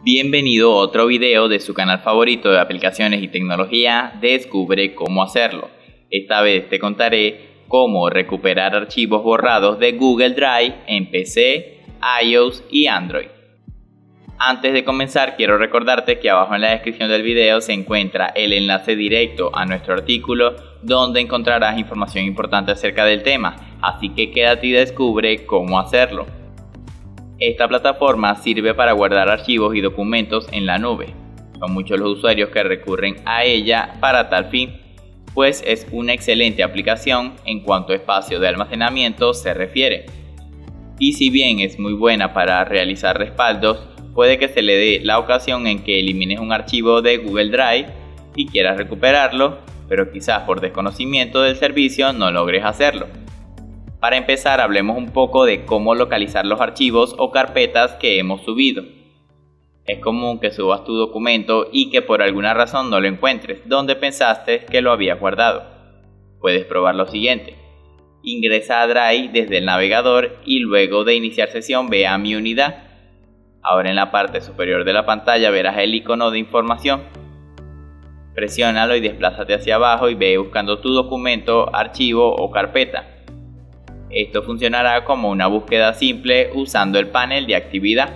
Bienvenido a otro video de su canal favorito de aplicaciones y tecnología, Descubre cómo hacerlo. Esta vez te contaré cómo recuperar archivos borrados de Google Drive en PC, iOS y Android. Antes de comenzar, quiero recordarte que abajo en la descripción del video se encuentra el enlace directo a nuestro artículo donde encontrarás información importante acerca del tema, así que quédate y descubre cómo hacerlo. Esta plataforma sirve para guardar archivos y documentos en la nube. Son muchos los usuarios que recurren a ella para tal fin, pues es una excelente aplicación en cuanto a espacio de almacenamiento se refiere. Y si bien es muy buena para realizar respaldos, puede que se le dé la ocasión en que elimines un archivo de Google Drive y quieras recuperarlo, pero quizás por desconocimiento del servicio no logres hacerlo. Para empezar, hablemos un poco de cómo localizar los archivos o carpetas que hemos subido. Es común que subas tu documento y que por alguna razón no lo encuentres donde pensaste que lo habías guardado. Puedes probar lo siguiente. Ingresa a Drive desde el navegador y luego de iniciar sesión ve a Mi unidad. Ahora en la parte superior de la pantalla verás el icono de información. Presiónalo y desplázate hacia abajo y ve buscando tu documento, archivo o carpeta. Esto funcionará como una búsqueda simple usando el panel de actividad.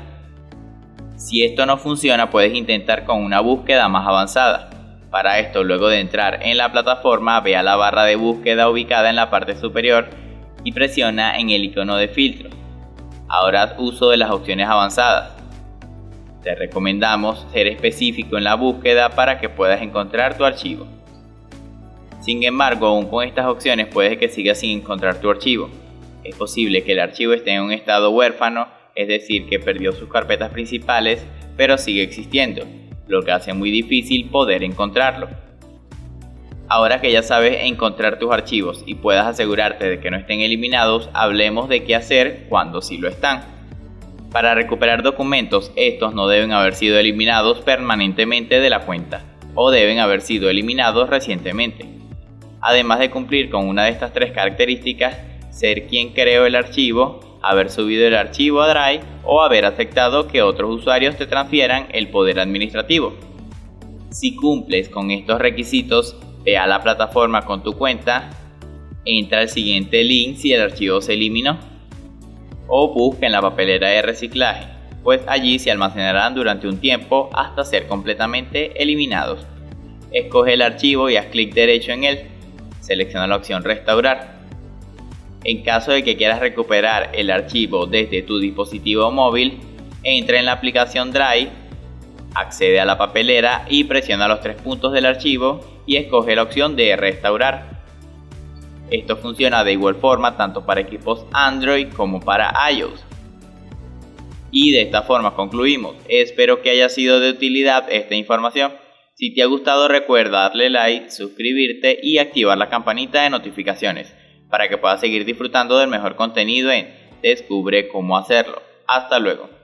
Si esto no funciona, puedes intentar con una búsqueda más avanzada. Para esto, luego de entrar en la plataforma, ve a la barra de búsqueda ubicada en la parte superior y presiona en el icono de filtro. Ahora haz uso de las opciones avanzadas. Te recomendamos ser específico en la búsqueda para que puedas encontrar tu archivo. Sin embargo, aún con estas opciones puede que sigas sin encontrar tu archivo. Es posible que el archivo esté en un estado huérfano, es decir, que perdió sus carpetas principales, pero sigue existiendo, lo que hace muy difícil poder encontrarlo. Ahora que ya sabes encontrar tus archivos y puedas asegurarte de que no estén eliminados, hablemos de qué hacer cuando sí lo están. Para recuperar documentos, estos no deben haber sido eliminados permanentemente de la cuenta, o deben haber sido eliminados recientemente. Además de cumplir con una de estas tres características, ser quien creó el archivo, haber subido el archivo a Drive o haber aceptado que otros usuarios te transfieran el poder administrativo. Si cumples con estos requisitos, ve a la plataforma con tu cuenta, entra al siguiente link si el archivo se eliminó, o busca en la papelera de reciclaje, pues allí se almacenarán durante un tiempo hasta ser completamente eliminados. Escoge el archivo y haz clic derecho en él. Selecciona la opción Restaurar. En caso de que quieras recuperar el archivo desde tu dispositivo móvil, entra en la aplicación Drive, accede a la papelera y presiona los tres puntos del archivo y escoge la opción de Restaurar. Esto funciona de igual forma tanto para equipos Android como para iOS. Y de esta forma concluimos. Espero que haya sido de utilidad esta información. Si te ha gustado, recuerda darle like, suscribirte y activar la campanita de notificaciones para que puedas seguir disfrutando del mejor contenido en Descubre cómo hacerlo. Hasta luego.